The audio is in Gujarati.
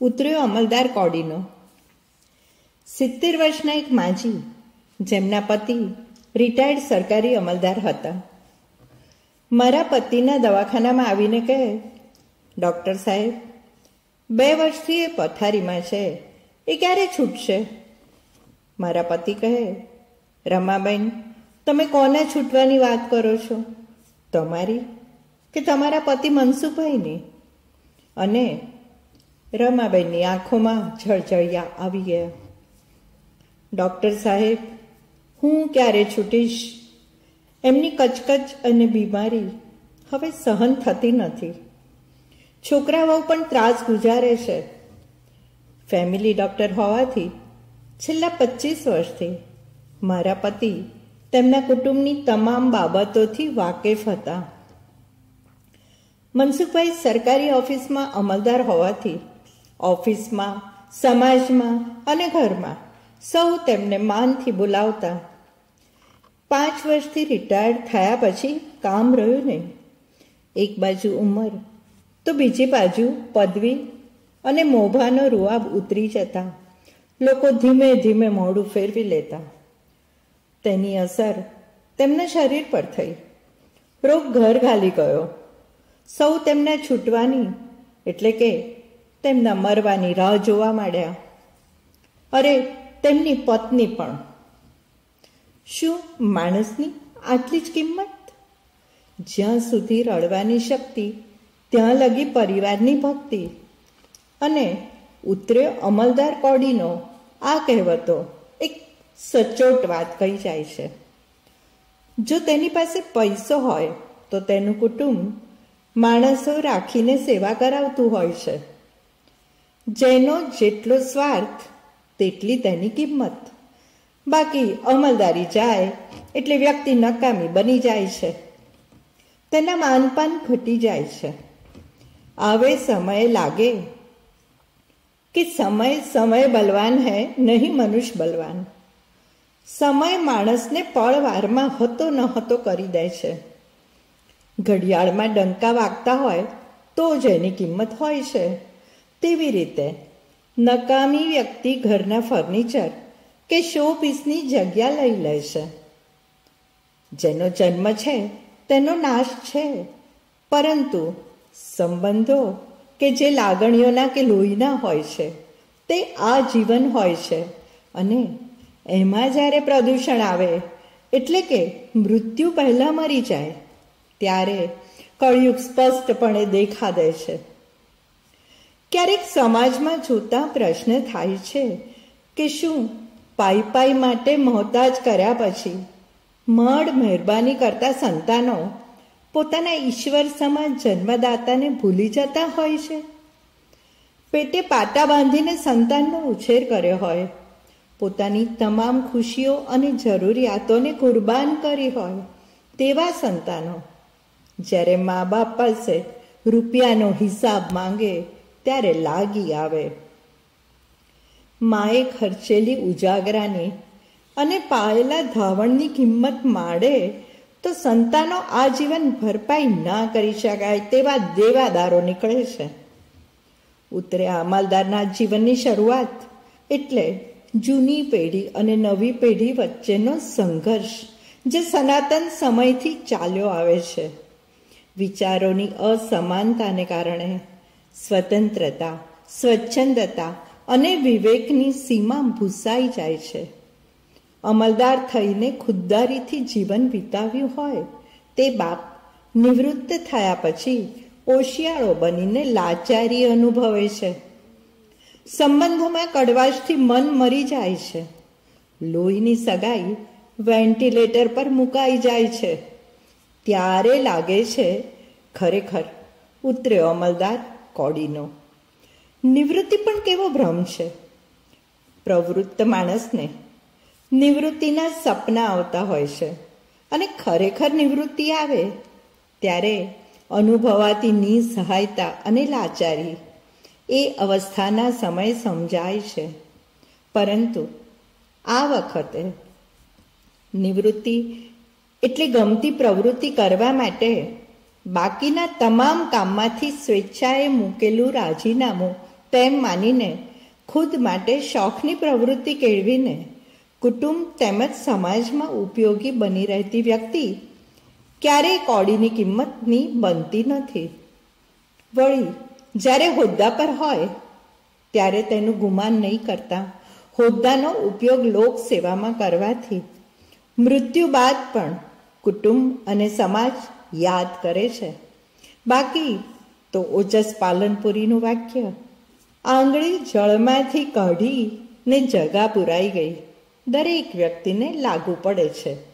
ઉતર્યો અમલદાર કોડીનો. 70 વર્ષના એક માજી, જેમના પતિ રિટાયર્ડ સરકારી અમલદાર હતા, મારા પતિના દવાખાનામાં આવીને કહે, ડૉક્ટર સાહેબ, 2 વર્ષથી એ પથારીમાં છે, એ ક્યારે છૂટશે? મારા પતિ કહે, રમાબેન, તમે કોને છૂટવાની વાત કરો છો? તમારી કે તમારા પતિ મનસુખભાઈની? અને રમાબેનની આંખોમાં જળજળિયા આવી ગયા. ડૉક્ટર સાહેબ, હું ક્યારે છૂટીશ? એમની કચકચ અને બીમારી હવે સહન થતી નથી. છોકરાઓ પણ ત્રાસ ગુજારે છે. ફેમિલી ડૉક્ટર હોવાથી છેલ્લા 25 વર્ષથી મારા પતિ તેમના કુટુંબની તમામ બાબતોથી વાકેફ હતા. મનસુખભાઈ સરકારી ઓફિસમાં અમલદાર હોવાથી ઓફિસમાં, સમાજમાં અને ઘરમાં સૌ તેમને માનથી બોલાવતા. 5 વર્ષથી રિટાયર્ડ થયા પછી કામ રહ્યું નહીં. એક બાજુ ઉંમર તો બીજી બાજુ પદવી અને મોભાનો રૂઆબ ઉતરી જતા લોકો ધીમે ધીમે મોઢું ફેરવી લેતા. તેની અસર તેમના શરીર પર થઈ. રોગ ઘર ઘાલી ગયો. સૌ તેમના છૂટવાની એટલે કે તેમના મરવાની રાહ જોવા માંડ્યા. અરે, તેમની પત્ની પણ. શું માણસની આટલી જ કિંમત? જ્યાં સુધી રડવાની શક્તિ ત્યાં લગી પરિવારની ભક્તિ. અને ઉતર્યો અમલદાર કોડીનો આ કહેવતો એક સચોટ વાત કહી જાય છે. જો તેની પાસે પૈસો હોય તો તેનું કુટુંબ માણસો રાખીને સેવા કરાવતું હોય છે. જેનો જેટલો સ્વાર્થ તેટલી તેની કિંમત. બાકી અમલદારી જાય એટલે વ્યક્તિ નકામી બની જાય છે. તેના માનપાન ઘટી જાય છે. આવે સમય લાગે કે સમય બલવાન હૈ, નહીં મનુષ્ય બલવાન. સમય માણસને પળવારમાં હતો ન હતો કરી દે છે. ઘડિયાળમાં ડંકા વાગતા હોય તો જ એની કિંમત હોય છે. તેવી રીતે નકામી વ્યક્તિ ઘરના ફર્નિચર કે શો પીસની જગ્યા લઈ લે છે. જેનો જન્મ છે તેનો નાશ છે, પરંતુ સંબંધો કે જે લાગણીઓના કે લોહીના હોય છે તે આજીવન હોય છે. અને એમાં જ્યારે પ્રદૂષણ આવે એટલે કે મૃત્યુ પહેલાં મરી જાય ત્યારે કળિયુગ સ્પષ્ટપણે દેખા દે છે. ક્યારેક સમાજમાં જોતા પ્રશ્ન થાય છે કે શું પાઈ માટે મોહતાજ કર્યા પછી મળ મહેરબાની કરતા સંતાનો પોતાના ઈશ્વર સમાન જન્મદાતાને ભૂલી જતા હોય છે? પેટે પાટા બાંધીને સંતાનનો ઉછેર કર્યો હોય, પોતાની તમામ ખુશીઓ અને જરૂરિયાતોને કુરબાન કરી હોય તેવા સંતાનો જ્યારે મા બાપ પાસે રૂપિયાનો હિસાબ માંગે ત્યારે લાગી આવે. માએ ખર્ચેલી ઉજાગરાની અને પાયેલા ધાવણની કિંમત માડે તો સંતાનો આજીવન ભરપાઈ ના કરી શકાય તેવા દેવાદારો નીકળે છે. ઉતર્યા અમલદારના જીવનની શરૂઆત એટલે જૂની પેઢી અને નવી પેઢી વચ્ચેનો સંઘર્ષ જે સનાતન સમયથી ચાલ્યો આવે છે. વિચારોની અસમાનતાને કારણે સ્વતંત્રતા, સ્વચ્છંદતા અને વિવેકની સીમા ભૂસાઈ જાય છે. અમલદાર થઈને ખુદદારીથી જીવન વિતાવ્યું હોય તે બાપ નિવૃત્ત થયા પછી ઓશિયાળો બનીને લાચારી અનુભવે છે. સંબંધોમાં કડવાશથી મન મરી જાય છે. લોહીની સગાઈ વેન્ટિલેટર પર મુકાઈ જાય છે. ત્યારે લાગે છે ખરેખર ઉતર્યો અમલદાર કોડીનો. નિવૃત્તિ પણ કેવો ભ્રમ છે. પ્રવૃત્ત માણસને નિવૃત્તિના સપના આવતા હોય છે અને ખરેખર નિવૃત્તિ આવે ત્યારે અનુભવાતી નિસહાયતા અને લાચારી એ અવસ્થાના સમય સમજાય છે. પરંતુ આ વખતે નિવૃત્તિ એટલે ગમતી પ્રવૃત્તિ કરવા માટે બાકીના તમામ કામમાંથી સ્વેચ્છાએ મૂકેલું રાજીનામું તેમ માનીને ખુદ માટે શોખની પ્રવૃત્તિ કેળવીને કુટુંબ તેમજ સમાજમાં ઉપયોગી બની રહેતી વ્યક્તિ ક્યારેય કોડીની કિંમતની બનતી નથી. વળી જ્યારે હોદ્દા પર હોય ત્યારે તેનું ગુમાન નહીં કરતા હોદ્દાનો ઉપયોગ લોક સેવામાં કરવાથી મૃત્યુ બાદ પણ કુટુંબ અને સમાજ યાદ કરે છે. બાકી તો ઓજસ પાલનપુરીનું વાક્ય આંગળી જળમાંથી કાઢીને જગા પુરાઈ ગઈ દરેક વ્યક્તિને લાગુ પડે છે.